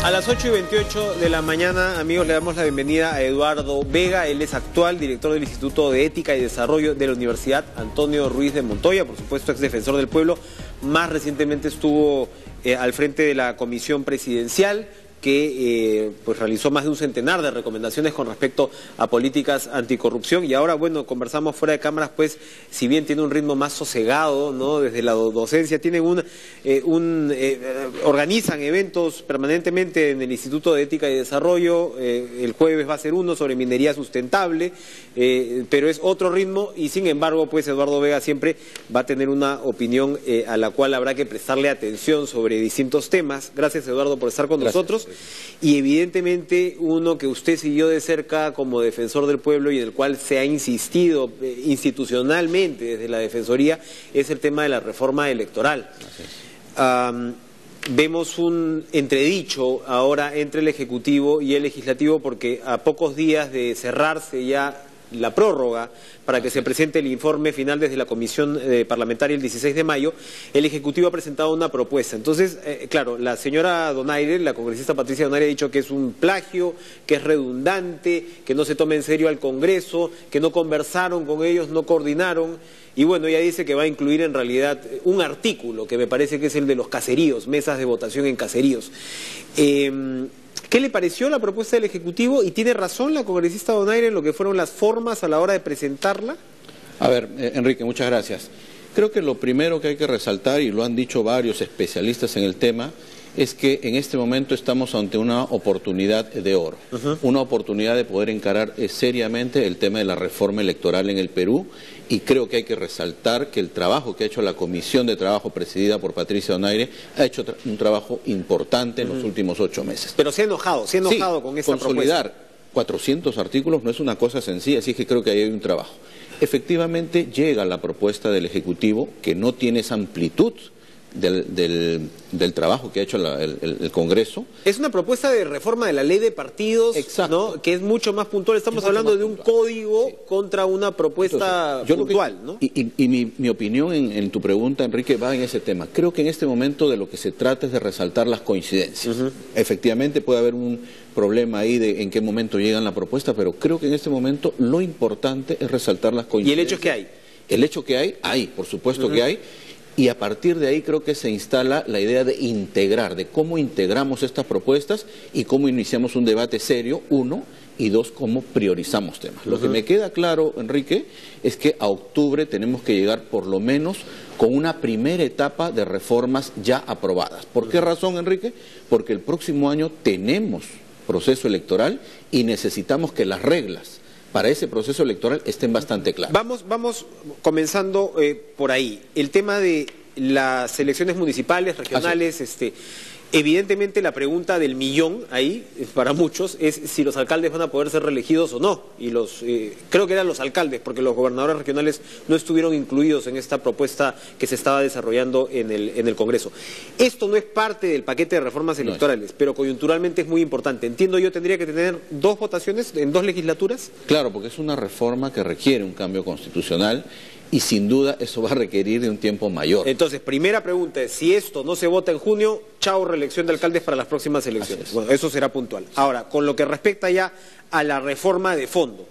A las 8:28 de la mañana, amigos, le damos la bienvenida a Eduardo Vega. Él es actual director del Instituto de Ética y Desarrollo de la Universidad Antonio Ruiz de Montoya, por supuesto ex defensor del pueblo. Más recientemente estuvo al frente de la comisión presidencial que pues realizó más de un centenar de recomendaciones con respecto a políticas anticorrupción. Y ahora, bueno, conversamos fuera de cámaras, pues, si bien tiene un ritmo más sosegado, ¿no? Desde la docencia, tienen organizan eventos permanentemente en el Instituto de Ética y Desarrollo. El jueves va a ser uno sobre minería sustentable, pero es otro ritmo y, sin embargo, pues, Eduardo Vega siempre va a tener una opinión a la cual habrá que prestarle atención sobre distintos temas. Gracias, Eduardo, por estar con nosotros. Y evidentemente uno que usted siguió de cerca como defensor del pueblo y en el cual se ha insistido institucionalmente desde la Defensoría es el tema de la reforma electoral. Vemos un entredicho ahora entre el Ejecutivo y el Legislativo porque a pocos días de cerrarse ya la prórroga para que se presente el informe final desde la comisión parlamentaria el 16 de mayo, el Ejecutivo ha presentado una propuesta. Entonces, claro, la señora Donaire, la congresista Patricia Donaire, ha dicho que es un plagio, que es redundante, que no se tome en serio al Congreso, que no conversaron con ellos, no coordinaron. Y bueno, ella dice que va a incluir en realidad un artículo que me parece que es el de los caseríos, mesas de votación en caseríos. ¿Qué le pareció la propuesta del Ejecutivo? ¿Y tiene razón la congresista Donaire en lo que fueron las formas a la hora de presentarla? A ver, Enrique, muchas gracias. Creo que lo primero que hay que resaltar, y lo han dicho varios especialistas en el tema, es que en este momento estamos ante una oportunidad de oro, una oportunidad de poder encarar seriamente el tema de la reforma electoral en el Perú, y creo que hay que resaltar que el trabajo que ha hecho la Comisión de Trabajo presidida por Patricia Donaire ha hecho un trabajo importante en los últimos 8 meses. Pero se ha enojado con esta propuesta. Consolidar 400 artículos no es una cosa sencilla, así que creo que ahí hay un trabajo. Efectivamente llega la propuesta del Ejecutivo que no tiene esa amplitud del trabajo que ha hecho el Congreso. Es una propuesta de reforma de la ley de partidos, ¿no? Que es mucho más puntual. Estamos hablando de un código contra una propuesta puntual, ¿no? Y mi opinión en tu pregunta, Enrique, va en ese tema. Creo que en este momento de lo que se trata es de resaltar las coincidencias. Efectivamente puede haber un problema ahí de en qué momento llegan la propuesta, pero creo que en este momento lo importante es resaltar las coincidencias. ¿Y el hecho que hay? El hecho que hay, por supuesto que hay. Y a partir de ahí creo que se instala la idea de integrar, de cómo integramos estas propuestas y cómo iniciamos un debate serio, uno, y dos, cómo priorizamos temas. Lo que me queda claro, Enrique, es que a octubre tenemos que llegar por lo menos con una primera etapa de reformas ya aprobadas. ¿Por qué razón, Enrique? Porque el próximo año tenemos proceso electoral y necesitamos que las reglas para ese proceso electoral estén bastante claras. Vamos comenzando por ahí. El tema de las elecciones municipales, regionales, evidentemente la pregunta del millón ahí, para muchos, es si los alcaldes van a poder ser reelegidos o no. Y creo que eran los alcaldes, porque los gobernadores regionales no estuvieron incluidos en esta propuesta que se estaba desarrollando en el Congreso. Esto no es parte del paquete de reformas electorales, pero coyunturalmente es muy importante. Entiendo yo, tendría que tener 2 votaciones en 2 legislaturas. Claro, porque es una reforma que requiere un cambio constitucional y sin duda eso va a requerir de un tiempo mayor. Entonces, primera pregunta es, si esto no se vota en junio, chao reelección de alcaldes para las próximas elecciones. Bueno, eso será puntual. Ahora, con lo que respecta ya a la reforma de fondo,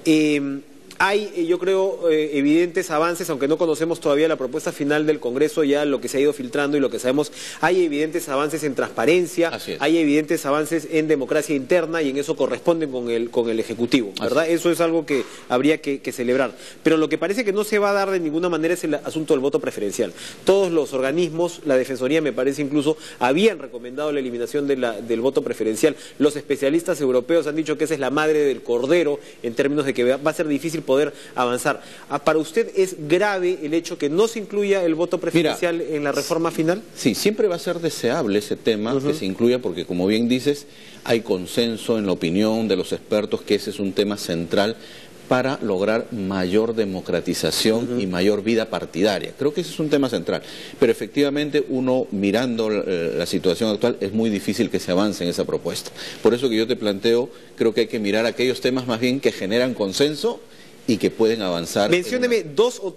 hay, yo creo, evidentes avances, aunque no conocemos todavía la propuesta final del Congreso, ya lo que se ha ido filtrando y lo que sabemos, hay evidentes avances en transparencia, hay evidentes avances en democracia interna y en eso corresponden con el Ejecutivo, ¿verdad? Eso es algo que habría que celebrar. Pero lo que parece que no se va a dar de ninguna manera es el asunto del voto preferencial. Todos los organismos, la Defensoría me parece incluso, habían recomendado la eliminación del voto preferencial. Los especialistas europeos han dicho que esa es la madre del cordero en términos de que va a ser difícil poder avanzar. ¿Para usted es grave el hecho que no se incluya el voto preferencial en la reforma final? Sí, siempre va a ser deseable ese tema que se incluya porque, como bien dices, hay consenso en la opinión de los expertos que ese es un tema central para lograr mayor democratización y mayor vida partidaria. Creo que ese es un tema central. Pero efectivamente uno mirando la situación actual es muy difícil que se avance en esa propuesta. Por eso que yo te planteo, creo que hay que mirar aquellos temas más bien que generan consenso y que pueden avanzar. Mencióneme 2 o 3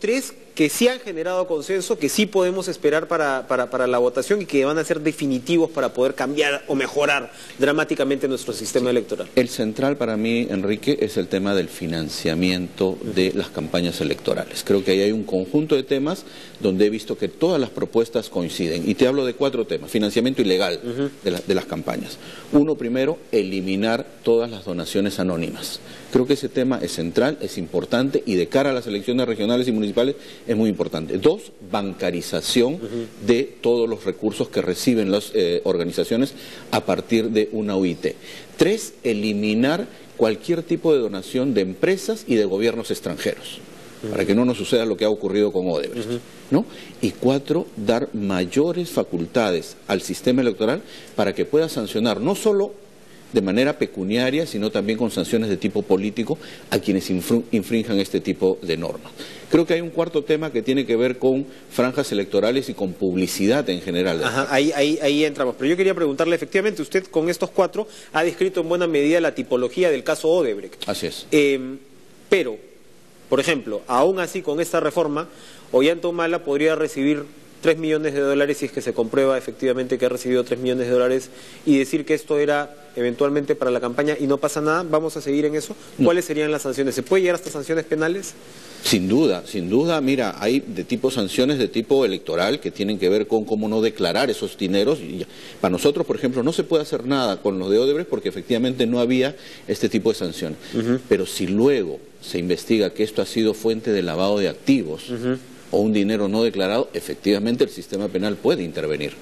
que sí han generado consenso, que sí podemos esperar para la votación y que van a ser definitivos para poder cambiar o mejorar dramáticamente nuestro sistema electoral? El central para mí, Enrique, es el tema del financiamiento de las campañas electorales. Creo que ahí hay un conjunto de temas donde he visto que todas las propuestas coinciden. Y te hablo de 4 temas. Financiamiento ilegal de las campañas. Uno, primero, eliminar todas las donaciones anónimas. Creo que ese tema es central, es importante y de cara a las elecciones regionales y municipales es muy importante. 2, bancarización de todos los recursos que reciben las organizaciones a partir de una UIT. 3, eliminar cualquier tipo de donación de empresas y de gobiernos extranjeros, para que no nos suceda lo que ha ocurrido con Odebrecht, ¿no? Y 4, dar mayores facultades al sistema electoral para que pueda sancionar no solo de manera pecuniaria, sino también con sanciones de tipo político a quienes infrinjan este tipo de normas. Creo que hay un 4 tema que tiene que ver con franjas electorales y con publicidad en general. Ajá, ahí entramos. Pero yo quería preguntarle, efectivamente, usted con estos 4 ha descrito en buena medida la tipología del caso Odebrecht. Así es. Pero, por ejemplo, aún así con esta reforma, Ollanta Humala podría recibir $3 millones si es que se comprueba efectivamente que ha recibido $3 millones y decir que esto era eventualmente para la campaña y no pasa nada. ¿Vamos a seguir en eso? ¿Cuáles serían las sanciones? ¿Se puede llegar hasta sanciones penales? Sin duda, mira, hay sanciones de tipo electoral que tienen que ver con cómo no declarar esos dineros. Y para nosotros, por ejemplo, no se puede hacer nada con los de Odebrecht porque efectivamente no había este tipo de sanciones. Pero si luego se investiga que esto ha sido fuente de lavado de activos o un dinero no declarado, efectivamente el sistema penal puede intervenir.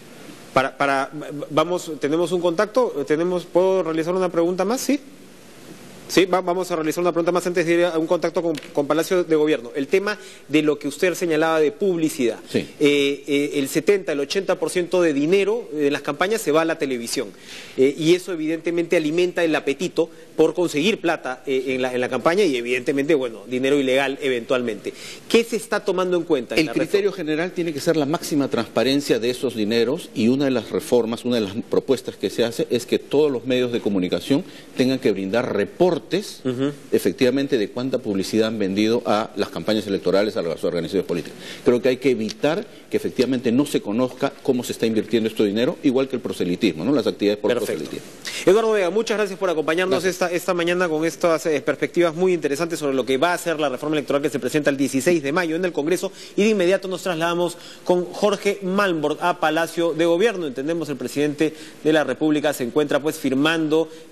¿Tenemos un contacto? ¿Puedo realizar una pregunta más? ¿Sí? Sí, vamos a realizar una pregunta más antes de ir a un contacto con Palacio de Gobierno. El tema de lo que usted señalaba de publicidad. Sí. El 70, el 80% de dinero de las campañas se va a la televisión. Y eso evidentemente alimenta el apetito por conseguir plata en la campaña y evidentemente, bueno, dinero ilegal eventualmente. ¿Qué se está tomando en cuenta? El criterio general tiene que ser la máxima transparencia de esos dineros y una de las reformas, una de las propuestas que se hace es que todos los medios de comunicación tengan que brindar reportes efectivamente de cuánta publicidad han vendido a las campañas electorales, a las organizaciones políticas. Creo que hay que evitar que efectivamente no se conozca cómo se está invirtiendo este dinero, igual que el proselitismo, ¿no? Las actividades por proselitismo. Eduardo Vega, muchas gracias por acompañarnos esta mañana con estas perspectivas muy interesantes sobre lo que va a ser la reforma electoral que se presenta el 16 de mayo en el Congreso, y de inmediato nos trasladamos con Jorge Malmborg a Palacio de Gobierno. Entendemos el presidente de la República se encuentra pues firmando